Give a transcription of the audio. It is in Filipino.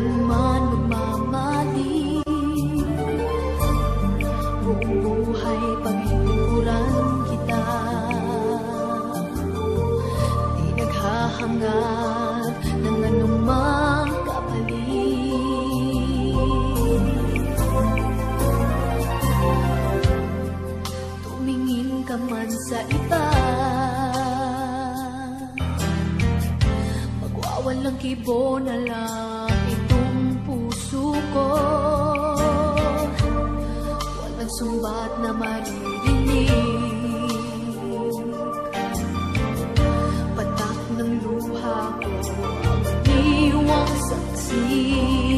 kailanman magmamali. Buong buhay paglingkuran kita, di naghahangad ng anumang kapalit. Tumingin ka man sa iba, magwawalang kibo na lang itong puso ko. Walang sumbat na maririnig, patak ng luha ko ang iniwang saksi.